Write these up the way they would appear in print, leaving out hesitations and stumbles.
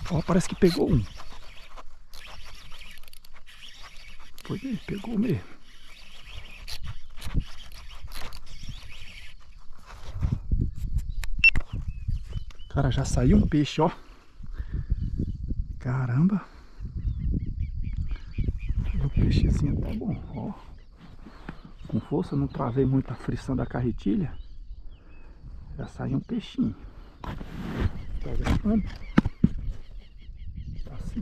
Ó, parece que pegou um. Foi mesmo, pegou mesmo. Cara, já saiu um peixe, ó. Caramba. O peixezinho tá bom, ó. Com força, não travei muito a frição da carretilha. Já saiu um peixinho. Tá gravando? Tá assim.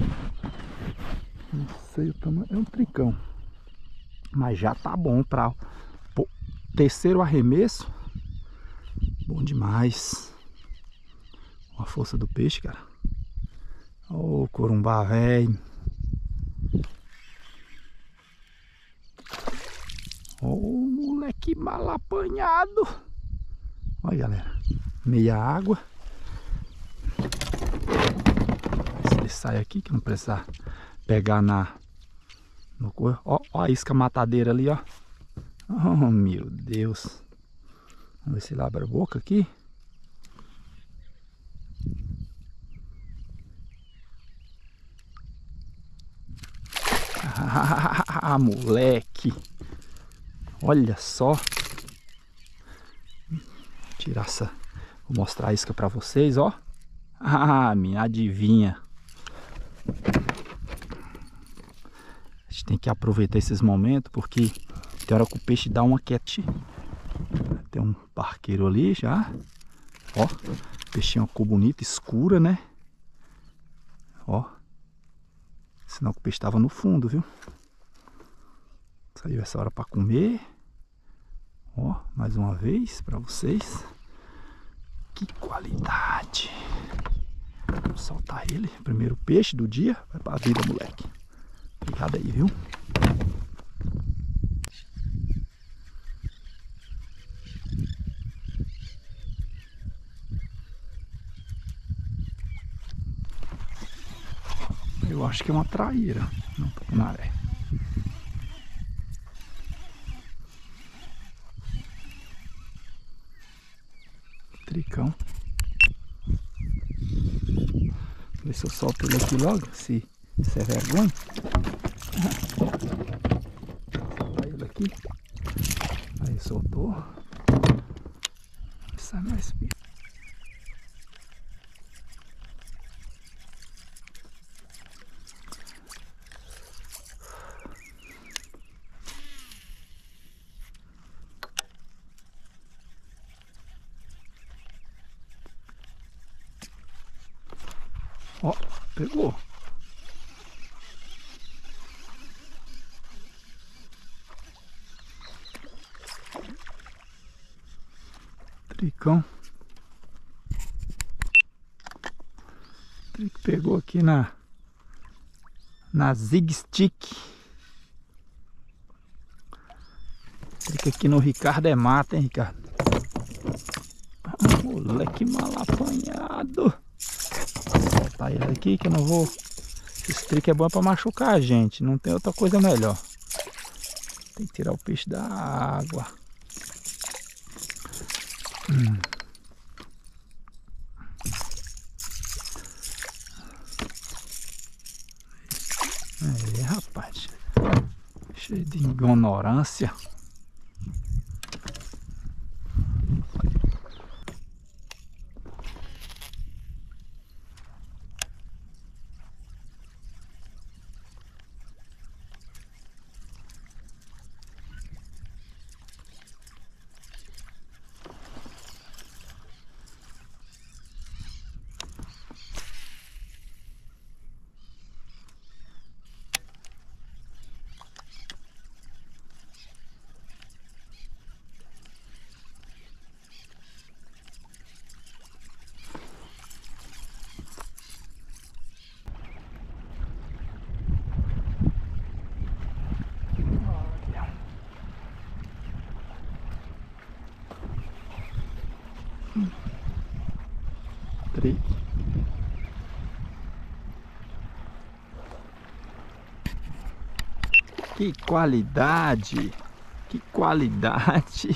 Não sei o tamanho. É um tricão. Mas já tá bom para o terceiro arremesso. Bom demais. A força do peixe, cara. Ô, corumbá velho. Ô, moleque mal apanhado. Olha, galera. Meia água. Se ele sai aqui, que não precisa pegar no corpo. Ó a isca matadeira ali, ó. Oh, meu Deus. Vamos ver se ele abre a boca aqui. Ah, moleque. Olha só. Tirar essa. Vou mostrar a isca pra vocês, ó. Ah, minha adivinha. A gente tem que aproveitar esses momentos, porque tem hora que o peixe dá uma quietinha. Tem um barqueiro ali já. Ó, peixinho cor bonita, escura, né? Ó. Sinal que o peixe estava no fundo, viu? Saiu essa hora para comer. Ó, mais uma vez para vocês. Que qualidade. Vamos soltar ele. Primeiro peixe do dia. Vai pra vida, moleque. Obrigado aí, viu? Eu acho que é uma traíra. Não, tucunaré. Tricão. Ver se eu solto ele aqui logo. Se é vergonha. Soltar ele aqui. Aí soltou. Sai mais perto. Ó, pegou. Tricão. Trico pegou aqui na Zig Stick. Trico aqui no Ricardo é mata, hein, Ricardo? Ah, moleque mal apanhado. Vou soltar ele aqui que eu não vou. Esse trico é bom para machucar a gente. Não tem outra coisa melhor. Tem que tirar o peixe da água. É, rapaz. Cheio de ignorância. Trico. Que qualidade! Que qualidade!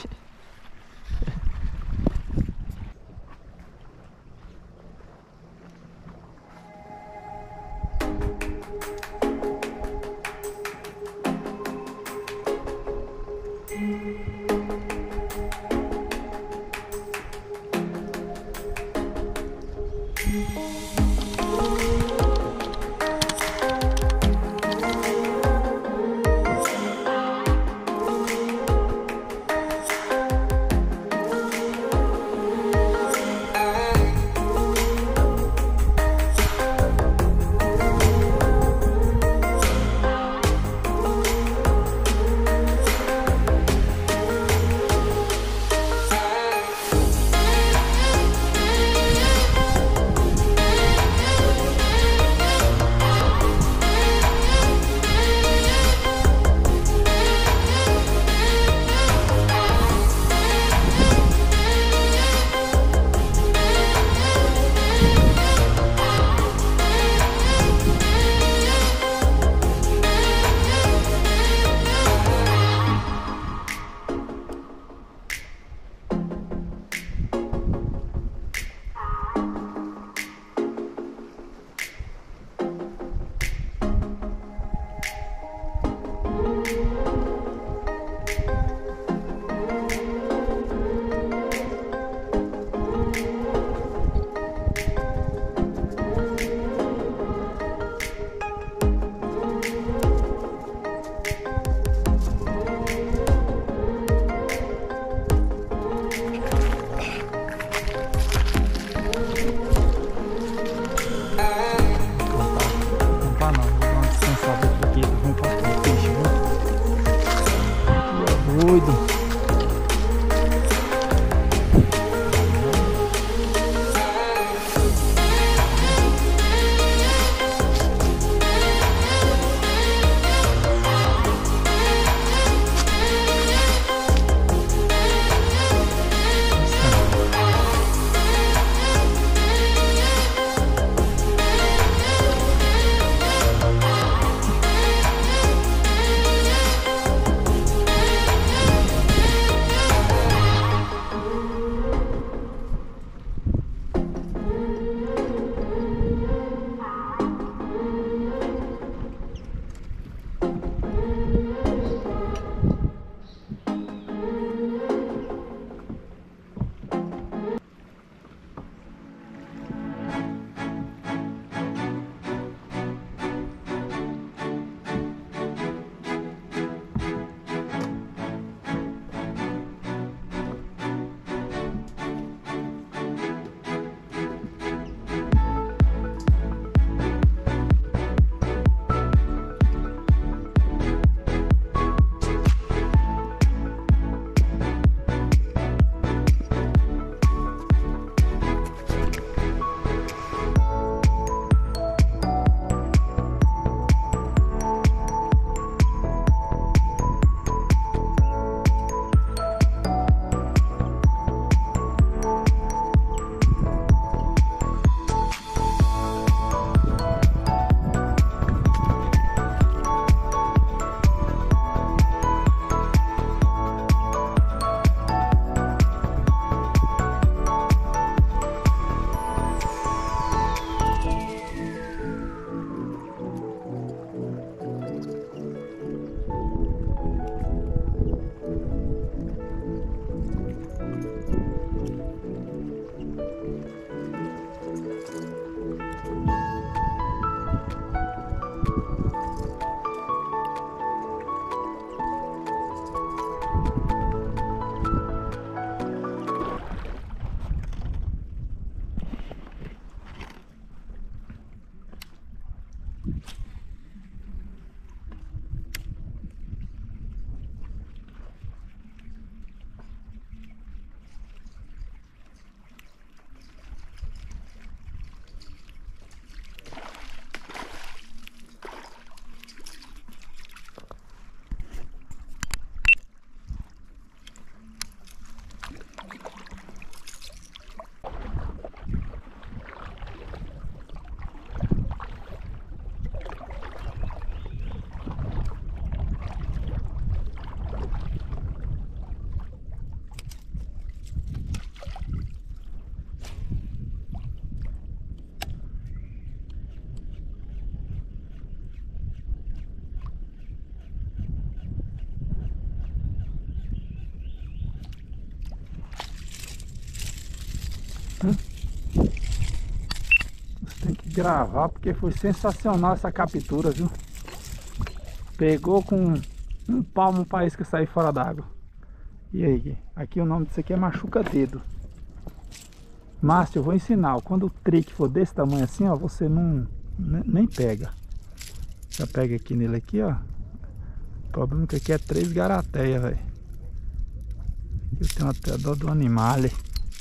Você tem que gravar porque foi sensacional essa captura, viu? Pegou com um palmo para isca sair fora d'água. E aí, aqui o nome disso aqui é machuca dedo. Márcio, eu vou ensinar. Quando o trick for desse tamanho assim, ó, você nem pega. Já pega aqui nele aqui, ó. O problema é que aqui é 3 garateia, velho. Eu tenho até dó do animal. Eita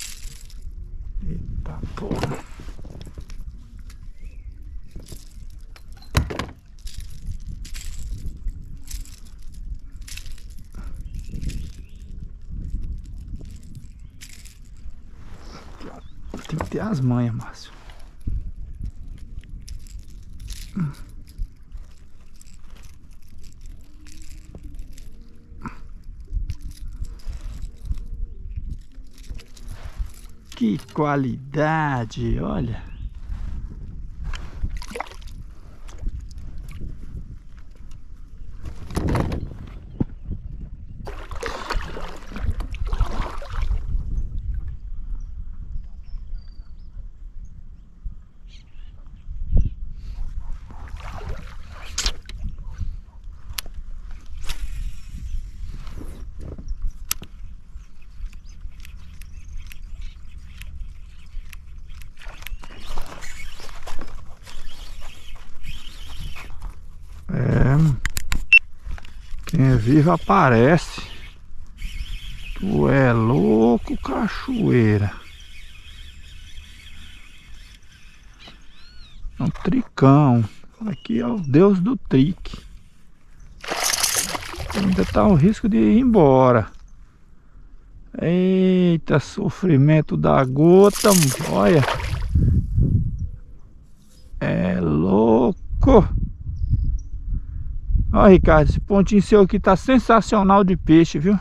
porra. Tem que ter as manhas, Márcio. Que qualidade, olha. Quem é vivo aparece. Tu é louco, cachoeira. É um tricão. Aqui é o deus do trick. Ainda tá o risco de ir embora. Eita, sofrimento da gota. Olha. É louco. Ó, Ricardo, esse pontinho seu aqui tá sensacional de peixe, viu?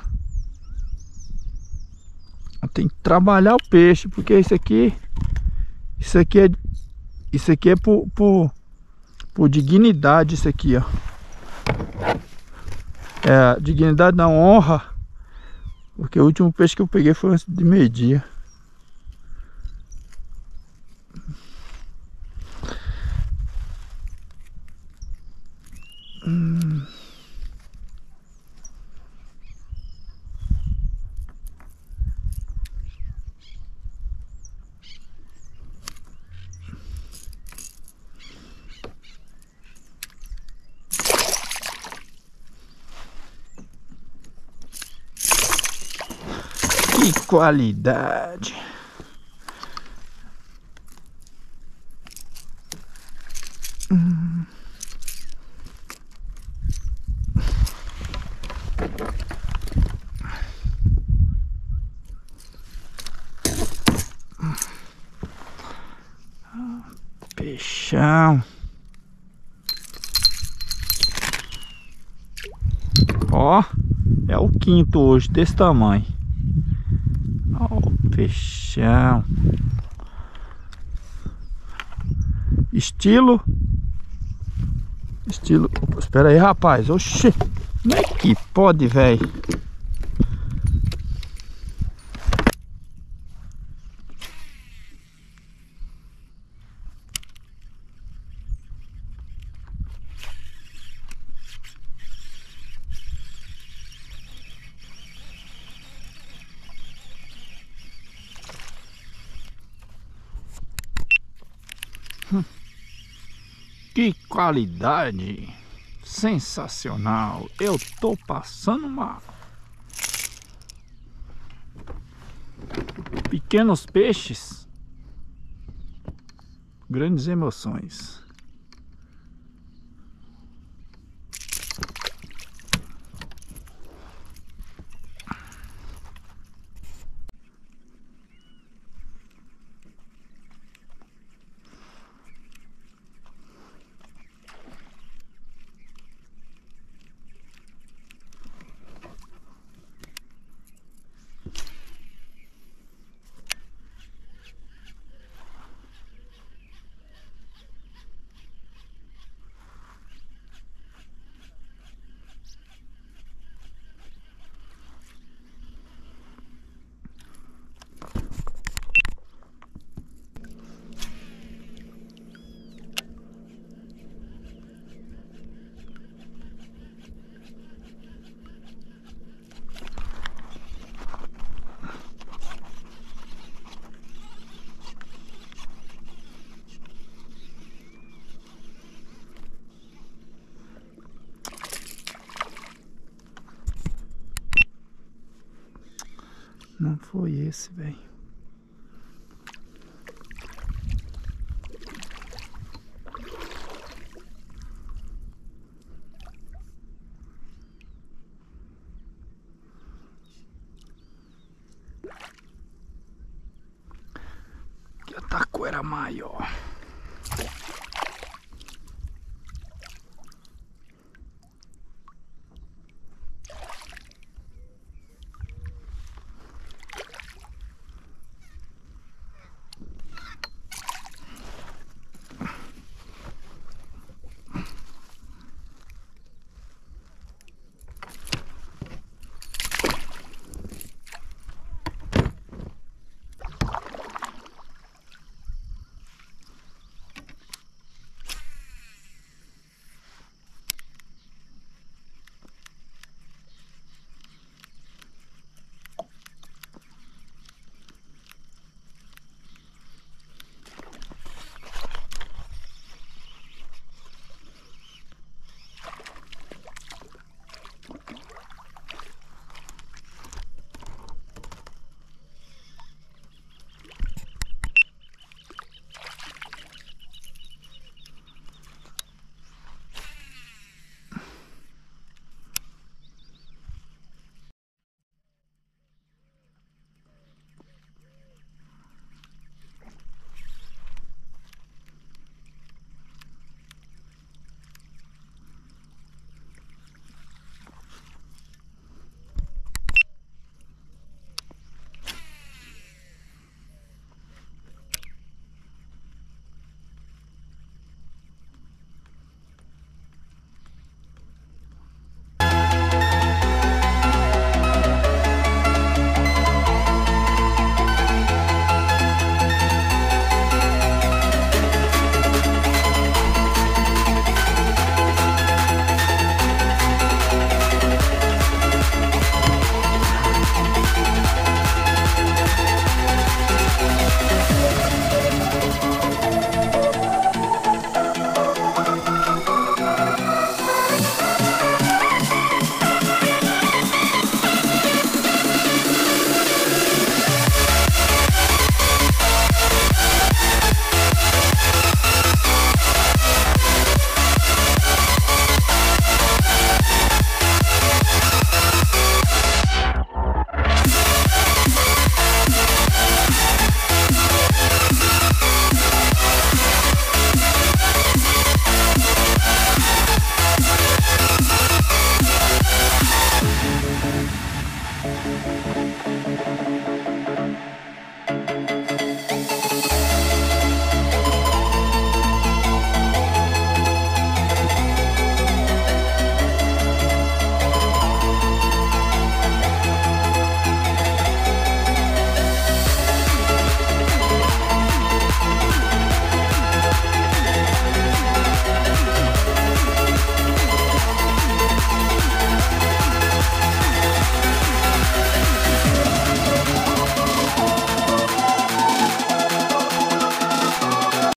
Tem que trabalhar o peixe, porque isso aqui é por dignidade, isso aqui, ó. É, dignidade não, honra. Porque o último peixe que eu peguei foi antes de meio-dia. Que qualidade. Peixão. Ó, é o quinto hoje, desse tamanho. Ó, peixão. Estilo. Espera aí, rapaz. Oxê. Como é que pode, velho? Que qualidade. Sensacional. Eu tô passando mal. Pequenos peixes, grandes emoções. Não foi esse, velho. Que o taco era maior.